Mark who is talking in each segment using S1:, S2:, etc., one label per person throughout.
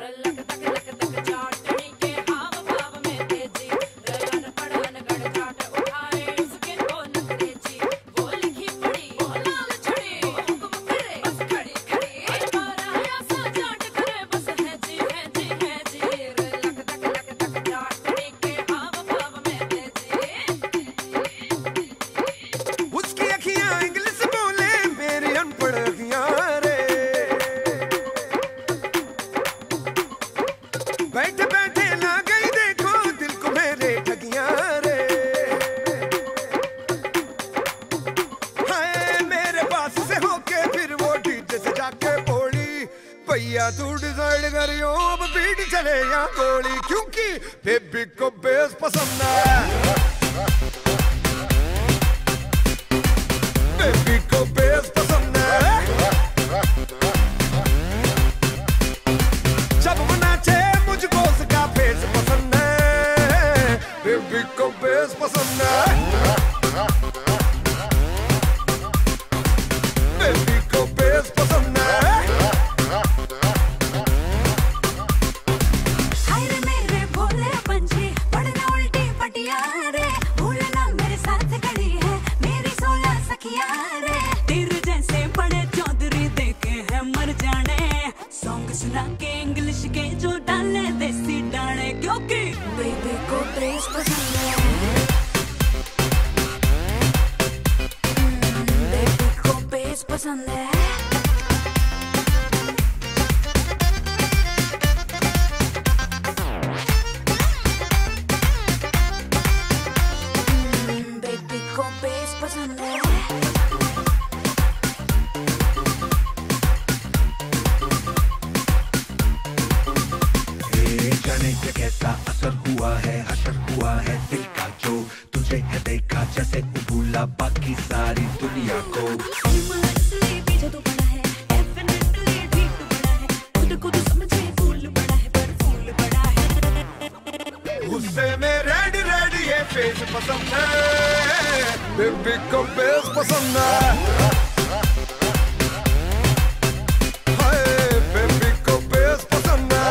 S1: बैठे बैठे ना गई देखो दिल को मेरे ठगियां रे। हाय मेरे पास से होके फिर वो डीजे से जाके बोली, भैया तू डिसाइड करियो अब बीट चले या गोली, क्योंकि बेबी को बेस पसंद है, बेबी को बेस पसंद है। जब वो नाचे मुझको उसका फेस पसंद है, बेबी को बेस पसंद है, बेबी को बेस पसंद है।
S2: हाय रे मेरे भोले पंछी पढ़ना उल्टी पटिया रे, भूलना मेरे साथ खड़ी है मेरी 16 सखिया रे। तेरे जैसे बड़े चौधरी देखे हैं मर जाने, सॉन्ग सुना के इंग्लिश के जो डाले देसी डाले, क्योंकि बेबी को बेस पसंद है, बेबी को बेस पसंद है। बेबी को बेस पसंद है।
S3: जाने क्या कैसा असर हुआ है, असर हुआ है दिल का जो तुझे है देखा जैसे भूला बाकी सारी दुनिया को।
S2: पीछे तो बड़ा है, डेफिनेटली ठीक तो बड़ा है, खुद को तो समझे फूल बड़ा है पर फूल बड़ा है।
S1: गुस्से में रेड रेड ये फेस पसंद है, बेबी को बेस पसंद है। हाय बेबी को बेस पसंद है।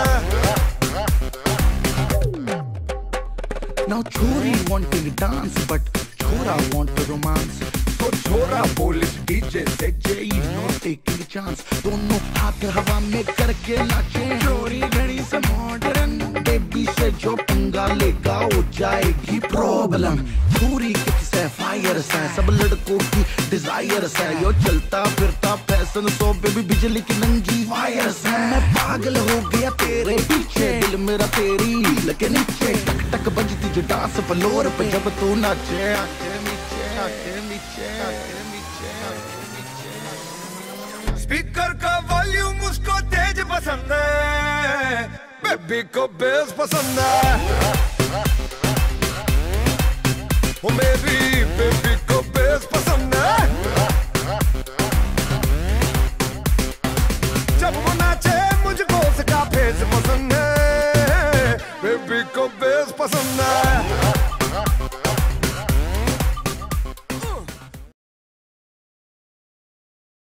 S3: Now छोरी wanting dance but छोरा want romance, तो छोरा बोले डीजे से जय नो टेकिंग चांस, दोनों हाथ हवा में करके नाचे। छोरी घड़ी से मॉडर्न, बेबी से जो पंगा लेगा हो जाएगी प्रॉब्लम। छोरी किक्स है फायर है, सब लड़कों की डिजायर है, यो चलता फिरता फैशन सो बेबी बिजली की नंगी वायर है। मैं पागल हो गया तेरे पीछे, दिल मेरा तेरी हील के नीचे, टक टक बजती जो डांस फ्लोर पे जब तू नाचे। आके नीचे आके नीचे आके नीचे आके नीचे।
S1: स्पीकर का वॉल्यूम उसको तेज पसंद है, बेबी को बेस पसंद है। ओ मेरी बेबी को बेस पसंद है। जब वो नाचे मुझको उसका फेस पसंद है, बेबी को बेस पसंद है।